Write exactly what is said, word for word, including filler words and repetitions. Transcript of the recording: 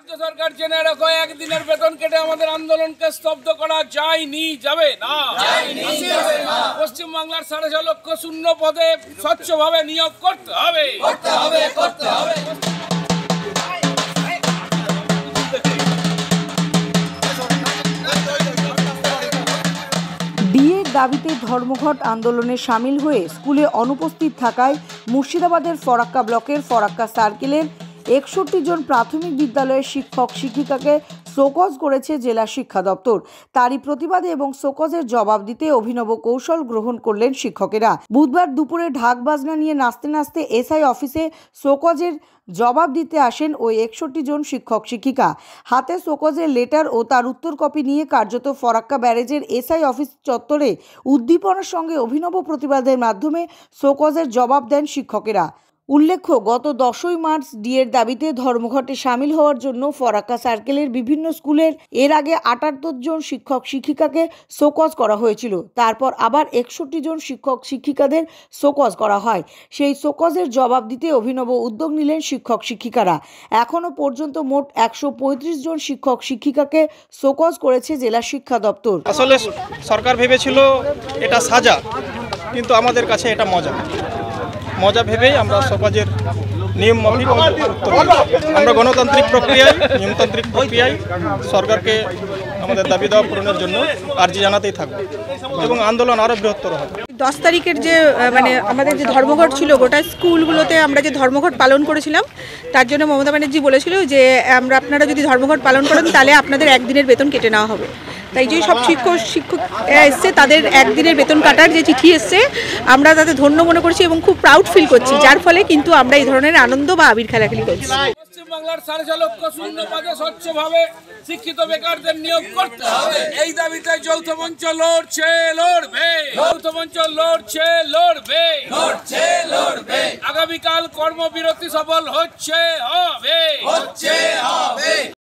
রাজ্য সরকার জেনে রাখো, একদিনের বেতন কেটে আমাদের আন্দোলনকে স্তব্ধ করা যায়নি, যাবে না। পশ্চিমবাংলার সাড়ে ছয় লক্ষ শূন্য পদে স্বচ্ছভাবে নিয়োগ করতে হবে, করতে হবে, করতে হবে। ডিএর দাবিতে ধর্মঘট আন্দোলনে সামিল হয়ে স্কুলে অনুপস্থিত থাকায় মুর্শিদাবাদের ফরাক্কা ব্লকের ফরাক্কা সার্কেলের একষট্টি জন প্রাথমিক বিদ্যালয়ের শিক্ষক শিক্ষিকাকে শোকজ করেছে জেলা শিক্ষা দপ্তর। তারই প্রতিবাদে এবং শোকজের জবাব দিতে অভিনব কৌশল গ্রহণ করলেন শিক্ষকেরা। বুধবার দুপুরে ঢাক বাজনা নিয়ে নাচতে নাচতে এসআই অফিসে শোকজের জবাব দিতে আসেন ওই একষট্টি জন শিক্ষক শিক্ষিকা। হাতে শোকজের লেটার ও তার উত্তর কপি নিয়ে কার্যত ফরাক্কা ব্যারেজের এসআই অফিস চত্বরে উদ্দীপনার সঙ্গে অভিনব প্রতিবাদের মাধ্যমে শোকজের জবাব দেন শিক্ষকেরা। উল্লেখ্য, গত দশই মার্চ ডিএর দাবিতে ধর্মঘটে সামিল হওয়ার জন্য ফরাক্কা সার্কেলের বিভিন্ন স্কুলের এর আগে আটাত্তর জন শিক্ষক শিক্ষিকাকে শোকজ করা হয়েছিল। তারপর আবার একষট্টি জন শিক্ষক শিক্ষিকাদের শোকজ করা হয়। সেই শোকজের জবাব দিতে অভিনব উদ্যোগ নিলেন শিক্ষক শিক্ষিকারা। এখনও পর্যন্ত মোট একশো পঁয়ত্রিশ জন শিক্ষক শিক্ষিকাকে শোকজ করেছে জেলা শিক্ষা দপ্তর। আসলে সরকার ভেবেছিল এটা সাজা, কিন্তু আমাদের কাছে এটা মজা মজা ভেবেই আমরা সমাজের নিয়ম মাফিক আমরা গণতান্ত্রিক প্রক্রিয়ায় নিয়মতান্ত্রিক প্রক্রিয়ায় সরকারকে আমাদের দাবি দাওয়া পূরণের জন্য আর্জি জানাতেই থাকবে এবং আন্দোলন আরও বৃহত্তর হবে। দশ তারিখের যে মানে আমাদের যে ধর্মঘট ছিল, গোটা স্কুলগুলোতে আমরা যে ধর্মঘট পালন করেছিলাম, তার জন্য মমতা ব্যানার্জি বলেছিল যে আমরা আপনারা যদি ধর্মঘট পালন করেন তাহলে আপনাদের একদিনের বেতন কেটে নেওয়া হবে। তাই যে সব শিক্ষক শিক্ষক এসছে তাদের একদিনের বেতন কাটার যে চিঠি এসছে, আমরা তাদের ধন্য মনে করছি এবং খুব প্রাউড ফিল করছি, যার ফলে কিন্তু আমরা এই ধরনের আনন্দ বা আবির খেলাখেলি করছি। পশ্চিমবাংলার সাড়ে ছয় লক্ষ শূন্য পদে স্বচ্ছভাবে শিক্ষিত বেকারদের নিয়োগ করতে হবে। এই দাবিতে যৌথ মঞ্চ লড়ছে, লড়বে। যৌথ মঞ্চ লড়ছে, লড়বে, লড়ছে, লড়বে। আগামীকাল কর্মবিরতি সফল হচ্ছে, হবে, হচ্ছে, হবে।